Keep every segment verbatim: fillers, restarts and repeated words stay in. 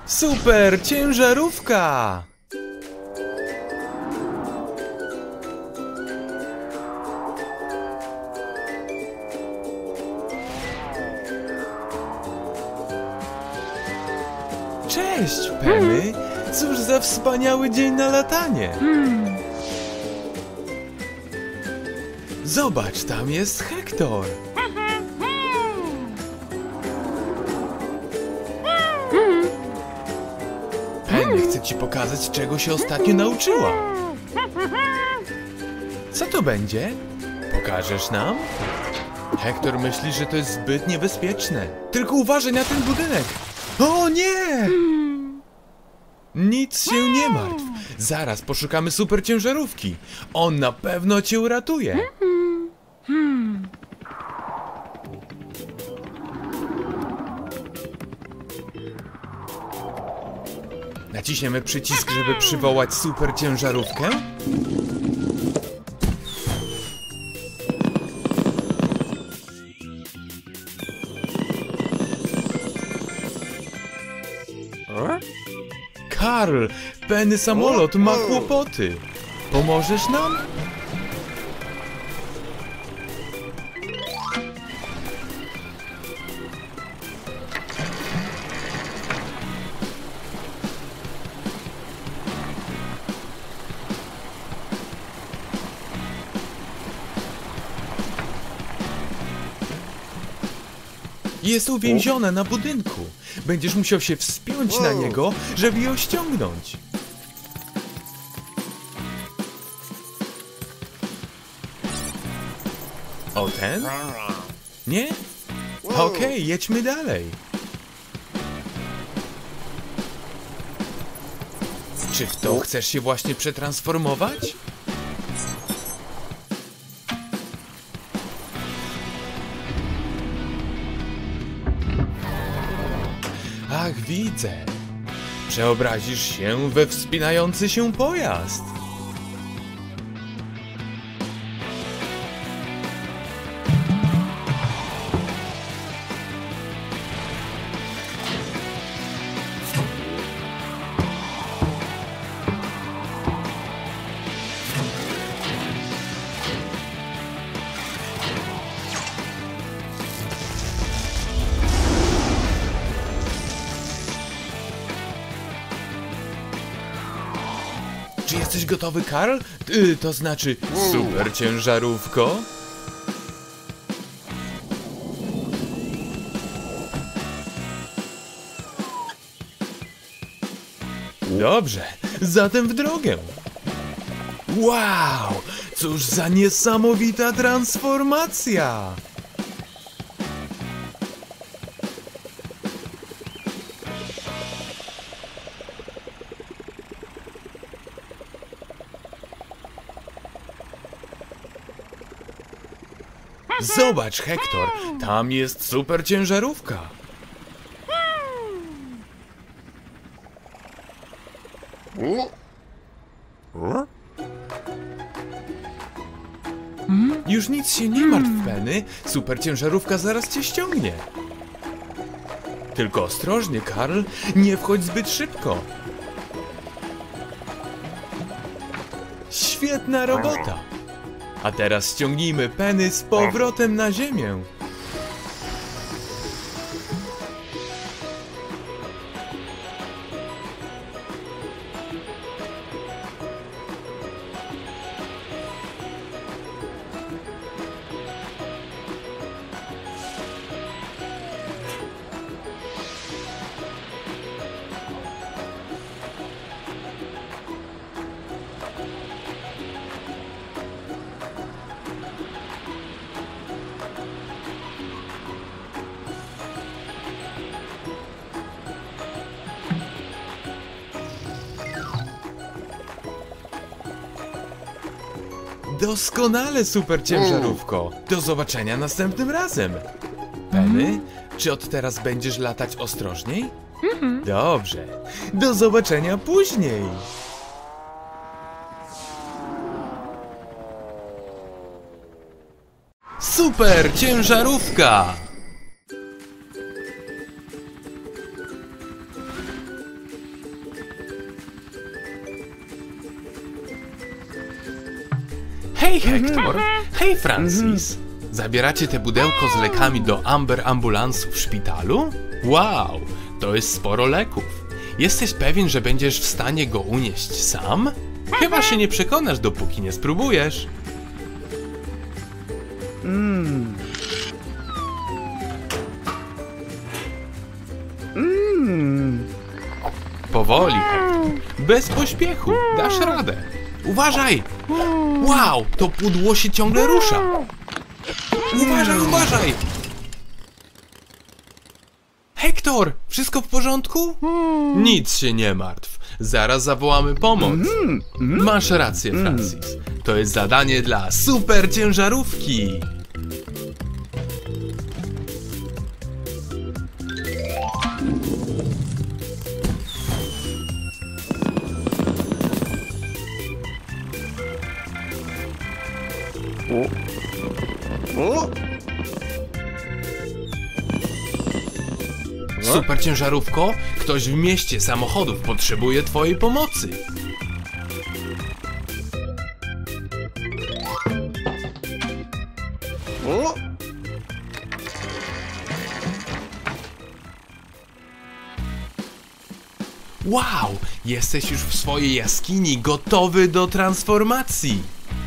Super ciężarówka! Cześć, Penny! Cóż za wspaniały dzień na latanie! Zobacz, tam jest Hektor! Penny chce ci pokazać, czego się ostatnio nauczyła. Co to będzie? Pokażesz nam? Hektor myśli, że to jest zbyt niebezpieczne. Tylko uważaj na ten budynek! O nie! Nic się nie martw. Zaraz poszukamy super ciężarówki. On na pewno cię uratuje. Naciśniemy przycisk, żeby przywołać super ciężarówkę. Karl, Penny samolot ma kłopoty. Pomożesz nam? Jest uwięzione na budynku. Będziesz musiał się wspiąć na niego, żeby ją ściągnąć. O ten? Nie? Okej, jedźmy dalej. Czy w to chcesz się właśnie przetransformować? Ach, widzę. Przeobrazisz się we wspinający się pojazd. Czy jesteś gotowy, Karl? Yy, to znaczy, super ciężarówko? Dobrze, zatem w drogę. Wow! Cóż za niesamowita transformacja! Zobacz, Hektor, tam jest super ciężarówka. Już nic się nie martw, Penny. Super ciężarówka zaraz cię ściągnie. Tylko ostrożnie, Karl, nie wchodź zbyt szybko. Świetna robota. A teraz ściągnijmy Penny z powrotem na ziemię. Doskonale, super ciężarówko. Do zobaczenia następnym razem. Penny, czy od teraz będziesz latać ostrożniej? Dobrze. Do zobaczenia później. Super ciężarówka! Hej Hektor, hej Francis. Zabieracie te pudełko z lekami do Amber ambulansu w szpitalu? Wow, to jest sporo leków. Jesteś pewien, że będziesz w stanie go unieść sam? Chyba się nie przekonasz, dopóki nie spróbujesz. Mmm. Mmm. Powoli, Hektor. Bez pośpiechu. Dasz radę. Uważaj! Wow, to pudło się ciągle rusza. Uważaj, uważaj! Hektor, wszystko w porządku? Nic się nie martw. Zaraz zawołamy pomoc. Masz rację, Francis. To jest zadanie dla super ciężarówki. O! Super ciężarówko, ktoś w mieście samochodów potrzebuje twojej pomocy. O! Wow, jesteś już w swojej jaskini, gotowy do transformacji.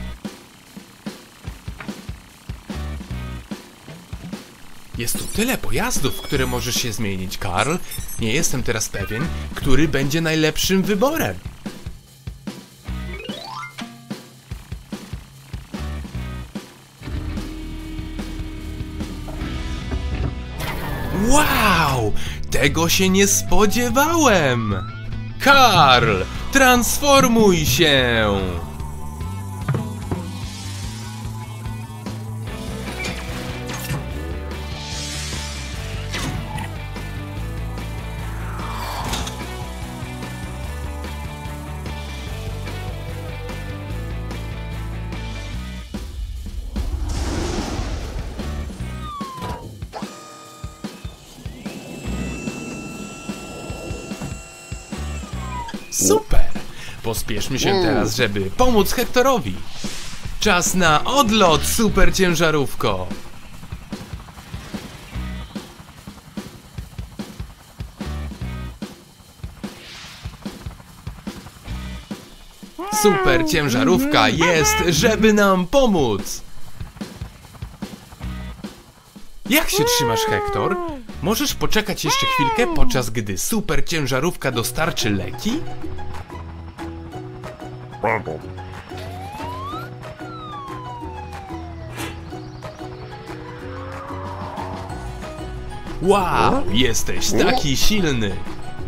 Jest tu tyle pojazdów, w które możesz się zmienić, Karl. Nie jestem teraz pewien, który będzie najlepszym wyborem. Wow! Tego się nie spodziewałem! Karl, transformuj się! Super! Pospieszmy się teraz, żeby pomóc Hektorowi. Czas na odlot, super ciężarówko! Super ciężarówka jest, żeby nam pomóc! Jak się trzymasz, Hektor? Możesz poczekać jeszcze chwilkę, podczas gdy super ciężarówka dostarczy leki? Wow, jesteś taki silny!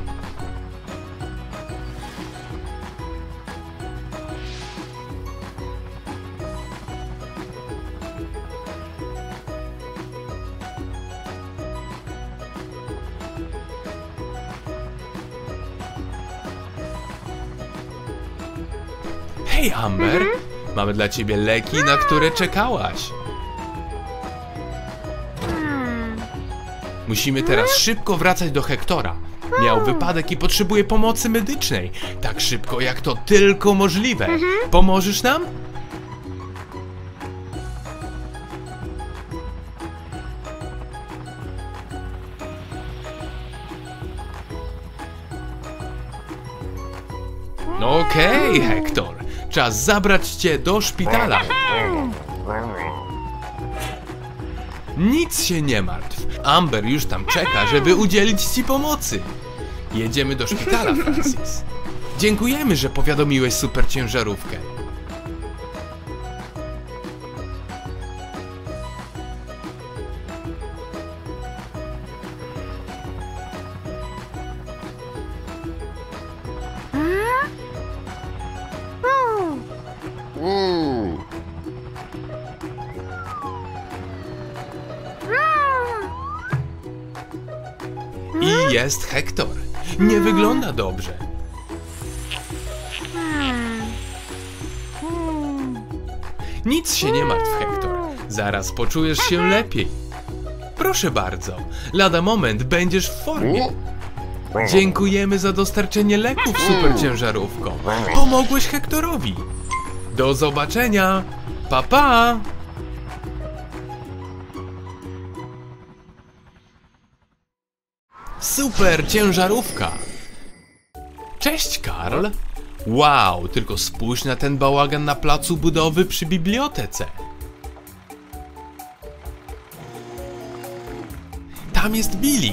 Hej, Amber! Mamy dla ciebie leki, na które czekałaś. Musimy teraz szybko wracać do Hektora. Miał wypadek i potrzebuje pomocy medycznej. Tak szybko, jak to tylko możliwe. Pomożesz nam? Okej, Hektor. Czas zabrać cię do szpitala. Nic się nie martw. Amber już tam czeka, żeby udzielić ci pomocy. Jedziemy do szpitala, Francis. Dziękujemy, że powiadomiłeś super ciężarówkę. I jest Hektor. Nie wygląda dobrze. Nic się nie martw, Hektor. Zaraz poczujesz się lepiej. Proszę bardzo. Lada moment będziesz w formie. Dziękujemy za dostarczenie leków, super ciężarówko. Pomogłeś Hektorowi. Do zobaczenia. Pa, pa! Super ciężarówka! Cześć, Karl! Wow, tylko spójrz na ten bałagan na placu budowy przy bibliotece. Tam jest Billy.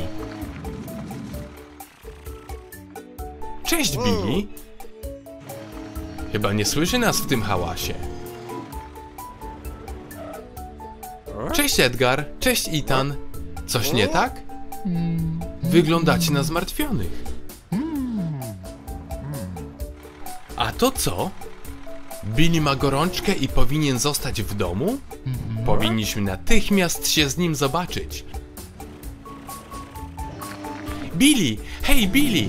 Cześć, Billy. Chyba nie słyszy nas w tym hałasie. Cześć, Edgar. Cześć, Ethan. Coś nie tak? Wyglądacie na zmartwionych. A to co? Billy ma gorączkę i powinien zostać w domu? Powinniśmy natychmiast się z nim zobaczyć. Billy! Hej, Billy!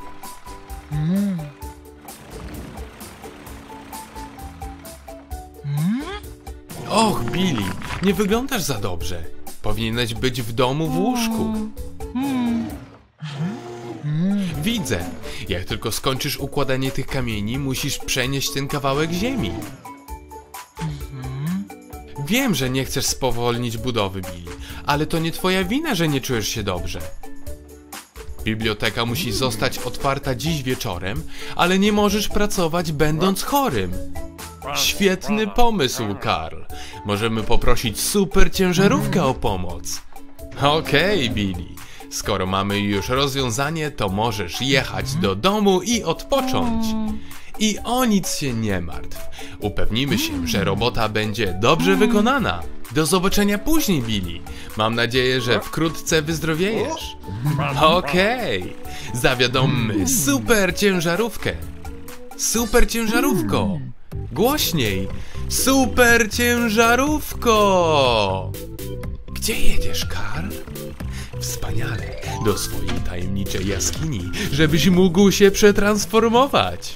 Och, Billy, nie wyglądasz za dobrze. Powinieneś być w domu w łóżku. Widzę. Jak tylko skończysz układanie tych kamieni, musisz przenieść ten kawałek ziemi. Wiem, że nie chcesz spowolnić budowy, Billy, ale to nie twoja wina, że nie czujesz się dobrze. Biblioteka musi zostać otwarta dziś wieczorem, ale nie możesz pracować będąc chorym. Świetny pomysł, Karl. Możemy poprosić super ciężarówkę o pomoc. Okej, okay, Billy. Skoro mamy już rozwiązanie, to możesz jechać do domu i odpocząć. I o nic się nie martw. Upewnimy się, że robota będzie dobrze wykonana. Do zobaczenia później, Billy. Mam nadzieję, że wkrótce wyzdrowiejesz. Okej. Okay. Zawiadommy super ciężarówkę. Super ciężarówko. Głośniej. Super ciężarówko. Gdzie jedziesz, Karl? Wspaniale. Do swojej tajemniczej jaskini, żebyś mógł się przetransformować.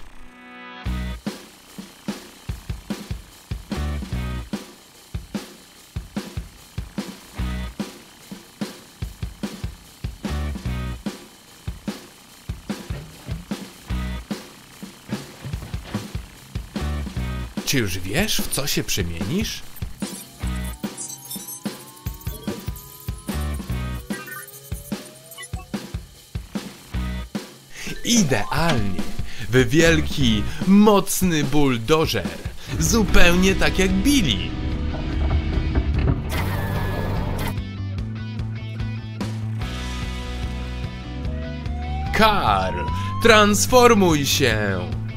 Czy już wiesz, w co się przemienisz? Idealnie! W wielki, mocny buldożer. Zupełnie tak jak Billy. Karl, transformuj się!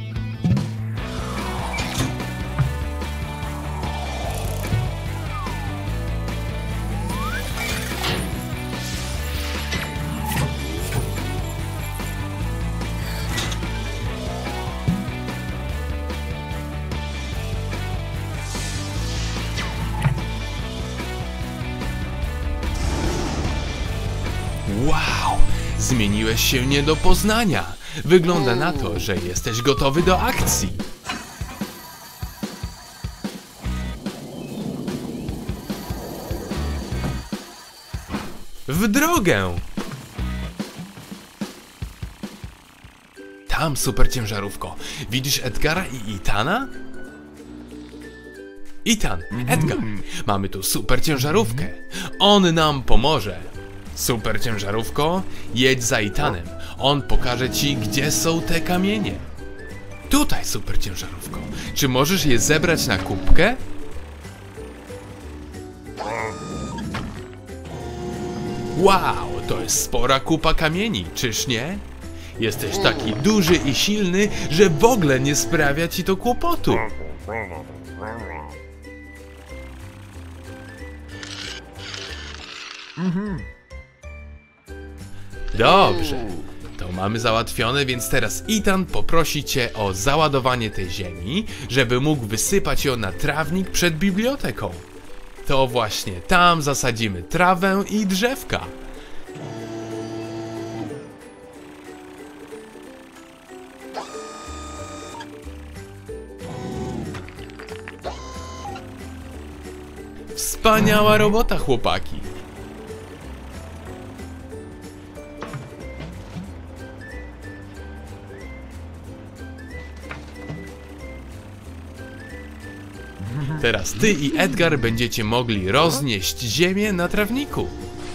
Wow! Zmieniłeś się nie do poznania. Wygląda na to, że jesteś gotowy do akcji. W drogę! Tam, super ciężarówko. Widzisz Edgara i Ethana? Ethan, Edgar, mamy tu super ciężarówkę. On nam pomoże. Super ciężarówko, jedź za Ethanem. On pokaże ci, gdzie są te kamienie. Tutaj, super ciężarówko. Czy możesz je zebrać na kubkę? Wow, to jest spora kupa kamieni, czyż nie? Jesteś taki duży i silny, że w ogóle nie sprawia ci to kłopotu. Dobrze, to mamy załatwione, więc teraz Ethan poprosi cię o załadowanie tej ziemi, żeby mógł wysypać ją na trawnik przed biblioteką. To właśnie tam zasadzimy trawę i drzewka. Wspaniała robota, chłopaki. Teraz ty i Edgar będziecie mogli roznieść ziemię na trawniku.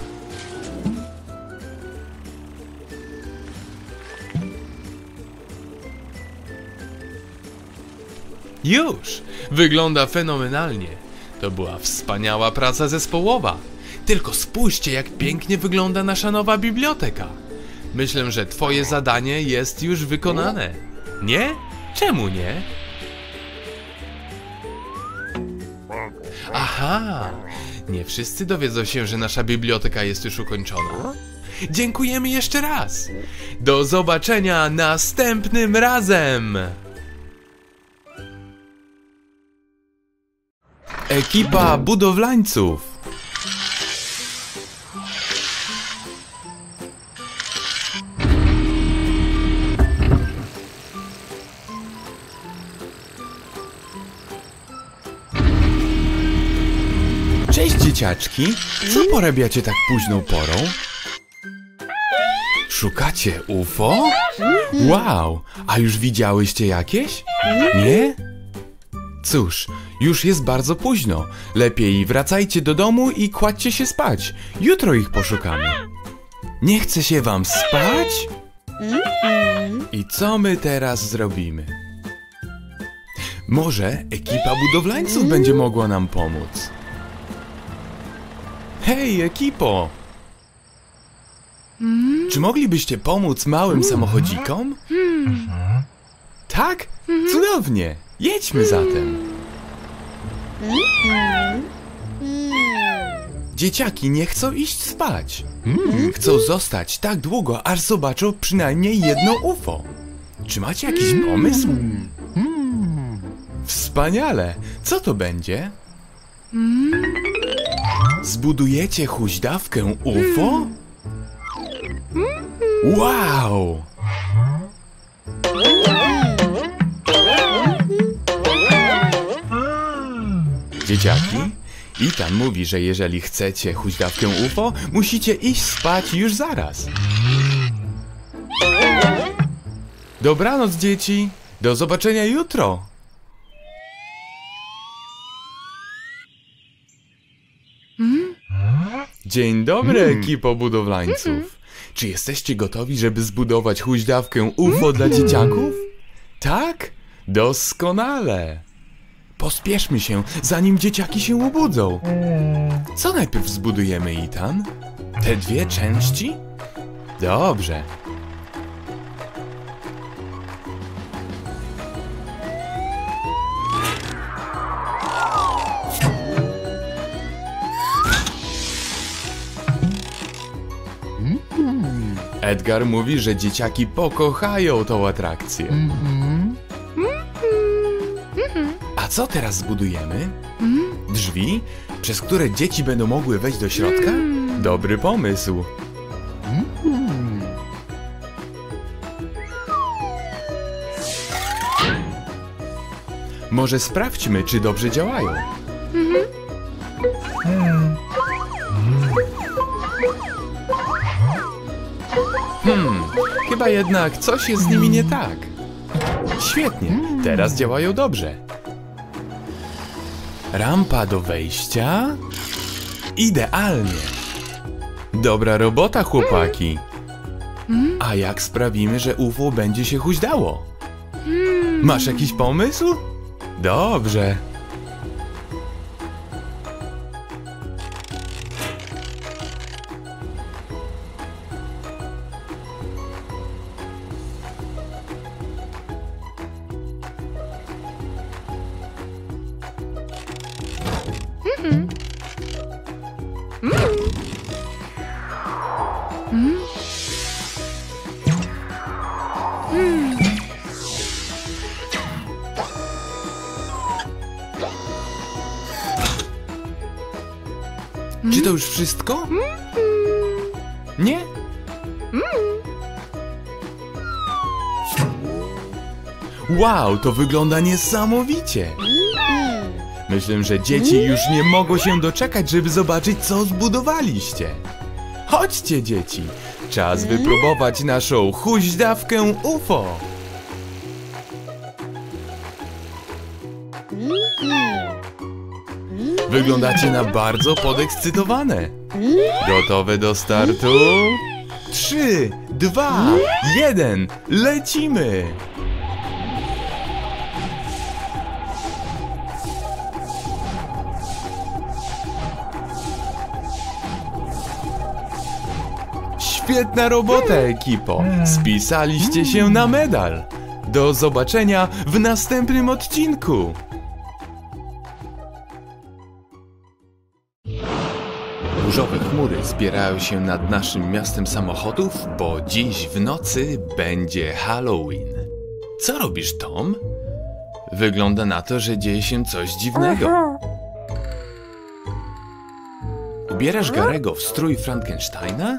Już! Wygląda fenomenalnie. To była wspaniała praca zespołowa. Tylko spójrzcie, jak pięknie wygląda nasza nowa biblioteka. Myślę, że twoje zadanie jest już wykonane. Nie? Czemu nie? Aha! Nie wszyscy dowiedzą się, że nasza biblioteka jest już ukończona. Dziękujemy jeszcze raz! Do zobaczenia następnym razem! Ekipa budowlańców. Cześć dzieciaczki, co porabiacie tak późną porą? Szukacie U F O? Wow, a już widziałyście jakieś? Nie? Cóż, już jest bardzo późno. Lepiej wracajcie do domu i kładźcie się spać. Jutro ich poszukamy. Nie chce się wam spać? I co my teraz zrobimy? Może ekipa budowlańców będzie mogła nam pomóc. Hej, ekipo! Czy moglibyście pomóc małym samochodzikom? Tak? Cudownie! Jedźmy zatem! Dzieciaki nie chcą iść spać. Chcą zostać tak długo, aż zobaczą przynajmniej jedno U F O. Czy macie jakiś pomysł? Wspaniale! Co to będzie? Zbudujecie huśtawkę U F O? Wow! Dzieciaki, Ethan mówi, że jeżeli chcecie huśtawkę U F O, musicie iść spać już zaraz. Dobranoc, dzieci! Do zobaczenia jutro! Dzień dobry, ekipo budowlańców! Czy jesteście gotowi, żeby zbudować huśtawkę U F O dla dzieciaków? Tak? Doskonale! Pospieszmy się, zanim dzieciaki się obudzą. Co najpierw zbudujemy, Ethan? Te dwie części? Dobrze. Edgar mówi, że dzieciaki pokochają tą atrakcję. A co teraz zbudujemy? Drzwi, przez które dzieci będą mogły wejść do środka? Dobry pomysł. Może sprawdźmy, czy dobrze działają. Hmm, chyba jednak coś jest z nimi nie tak. Świetnie, teraz działają dobrze. Rampa do wejścia? Idealnie. Dobra robota, chłopaki. A jak sprawimy, że U F O będzie się huśdało? Masz jakiś pomysł? Dobrze. Czy to już wszystko? Nie? Wow, to wygląda niesamowicie! Myślę, że dzieci już nie mogą się doczekać, żeby zobaczyć, co zbudowaliście. Chodźcie, dzieci! Czas wypróbować naszą huśtawkę U F O! Wyglądacie na bardzo podekscytowane. Gotowe do startu? Trzy, dwa, jeden, lecimy! Świetna robota, ekipo! Spisaliście się na medal! Do zobaczenia w następnym odcinku! Burzowe chmury zbierają się nad naszym miastem samochodów, bo dziś w nocy będzie Halloween. Co robisz, Tom? Wygląda na to, że dzieje się coś dziwnego. Ubierasz Garego w strój Frankensteina?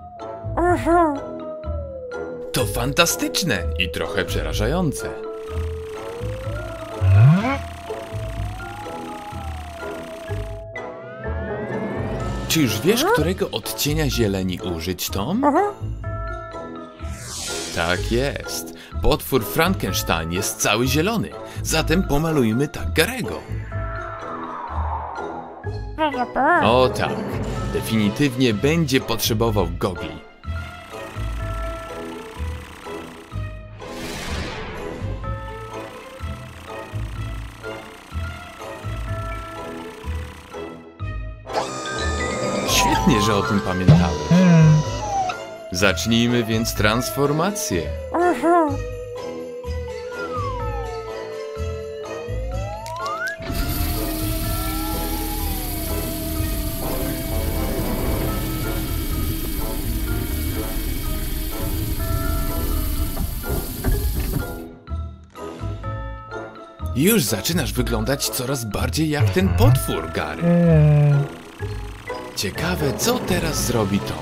To fantastyczne i trochę przerażające. Czy już wiesz, którego odcienia zieleni użyć, Tom? Tak jest. Potwór Frankenstein jest cały zielony, zatem pomalujmy tak Garego. O tak, definitywnie będzie potrzebował gogli. Świetnie, że o tym pamiętałem. Zacznijmy więc transformację. Już zaczynasz wyglądać coraz bardziej jak ten potwór, Gary. Ciekawe, co teraz zrobi Tom.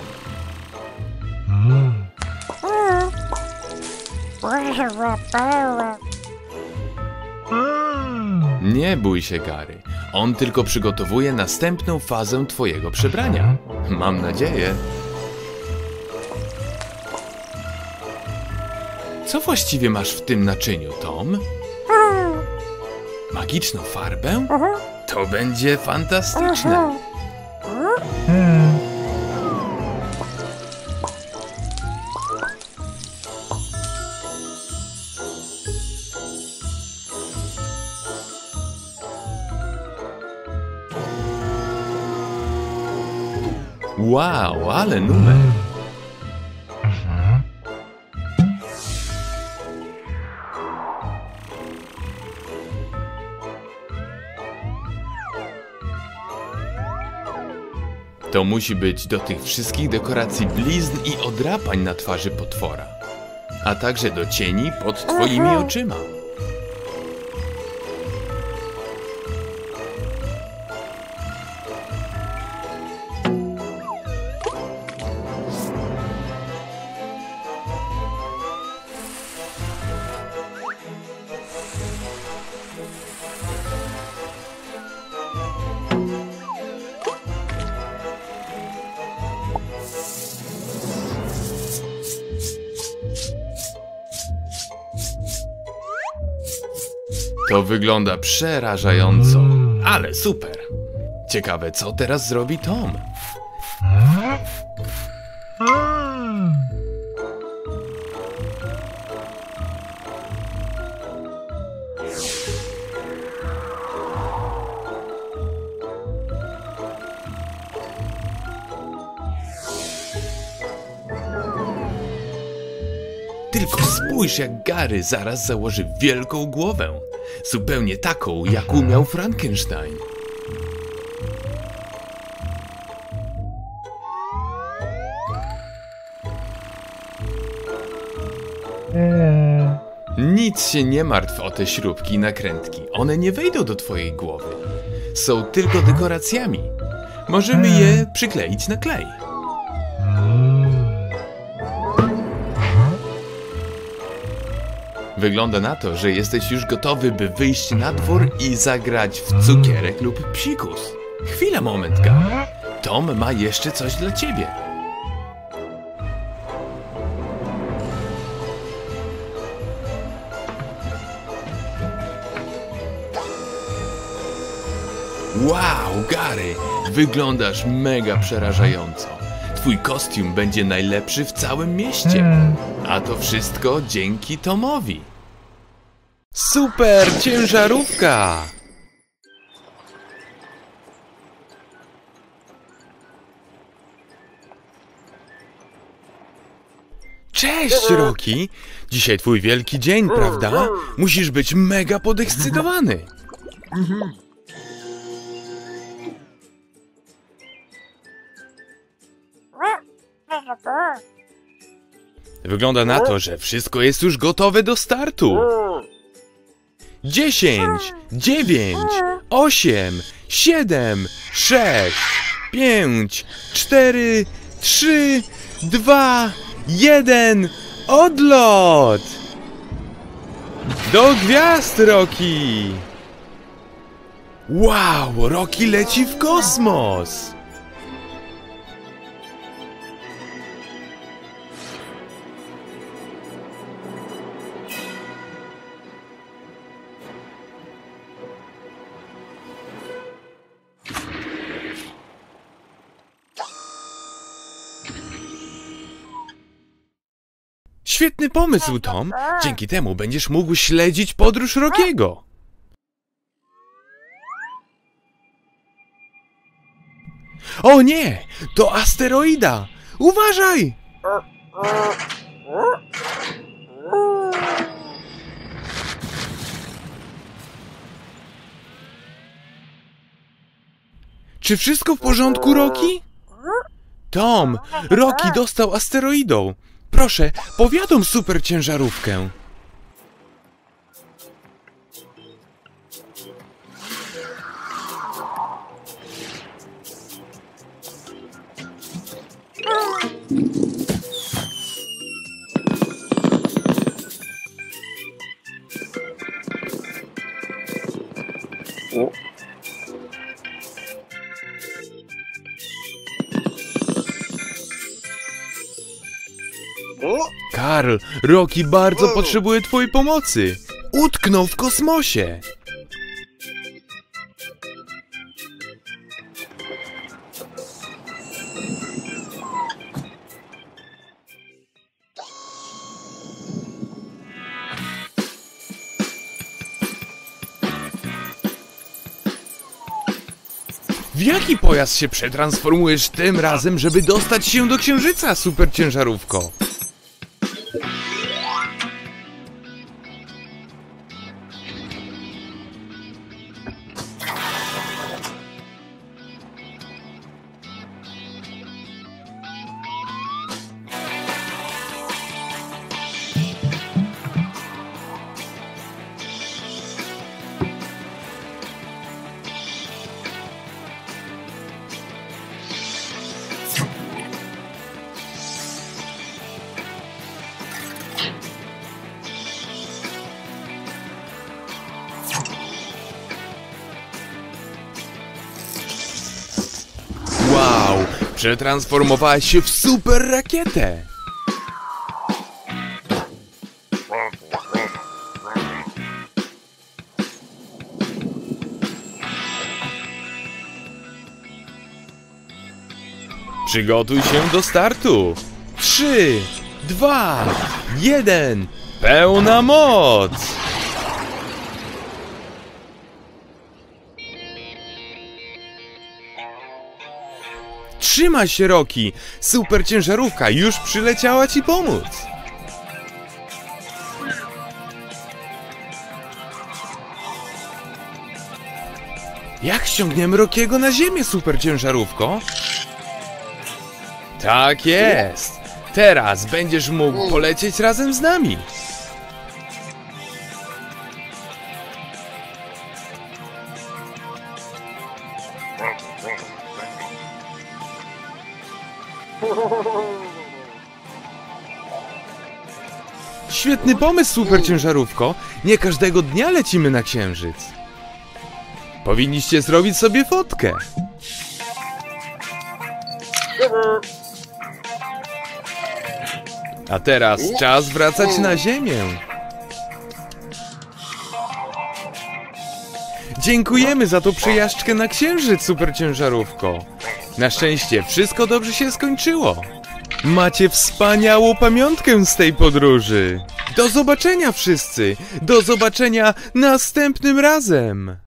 Nie bój się, Gary. On tylko przygotowuje następną fazę twojego przebrania. Mam nadzieję. Co właściwie masz w tym naczyniu, Tom? Magiczną farbę? To będzie fantastyczne. Wow, ale numer. To musi być do tych wszystkich dekoracji blizn i odrapań na twarzy potwora, a także do cieni pod twoimi oczyma. To wygląda przerażająco, ale super. Ciekawe, co teraz zrobi Tom. Tylko spójrz, jak Gary zaraz założy wielką głowę. Zupełnie taką, jaką miał Frankenstein. Nic się nie martw o te śrubki i nakrętki. One nie wejdą do twojej głowy. Są tylko dekoracjami. Możemy je przykleić na klej. Wygląda na to, że jesteś już gotowy, by wyjść na dwór i zagrać w cukierek lub psikus. Chwila, moment, Gary. Tom ma jeszcze coś dla ciebie. Wow, Gary, wyglądasz mega przerażająco. Twój kostium będzie najlepszy w całym mieście. A to wszystko dzięki Tomowi. Super ciężarówka! Cześć, Rocky! Dzisiaj twój wielki dzień, prawda? Musisz być mega podekscytowany. Wygląda na to, że wszystko jest już gotowe do startu. Dziesięć, dziewięć, osiem, siedem, sześć, pięć, cztery, trzy, dwa, jeden, odlot! Do gwiazd, Rocky! Wow, Rocky leci w kosmos! Świetny pomysł, Tom. Dzięki temu będziesz mógł śledzić podróż Rockiego. O nie! To asteroida! Uważaj! Czy wszystko w porządku, Rocky? Tom, Rocky dostał asteroidą. Proszę, powiadom super ciężarówkę. Karl, Rocky bardzo potrzebuje twojej pomocy. Utknął w kosmosie. W jaki pojazd się przetransformujesz tym razem, żeby dostać się do Księżyca, super ciężarówko? Wow, przetransformowałeś się w super rakietę! Przygotuj się do startu! Trzy, dwa, jeden, pełna moc! Trzymaj się, Rocky! Super ciężarówka już przyleciała ci pomóc! Jak ściągniemy Rockiego na ziemię, super ciężarówko? Tak jest! Teraz będziesz mógł polecieć razem z nami! Świetny pomysł, super ciężarówko! Nie każdego dnia lecimy na Księżyc. Powinniście zrobić sobie fotkę. A teraz czas wracać na Ziemię. Dziękujemy za tą przejażdżkę na Księżyc, superciężarówko. Na szczęście wszystko dobrze się skończyło. Macie wspaniałą pamiątkę z tej podróży. Do zobaczenia wszyscy! Do zobaczenia następnym razem!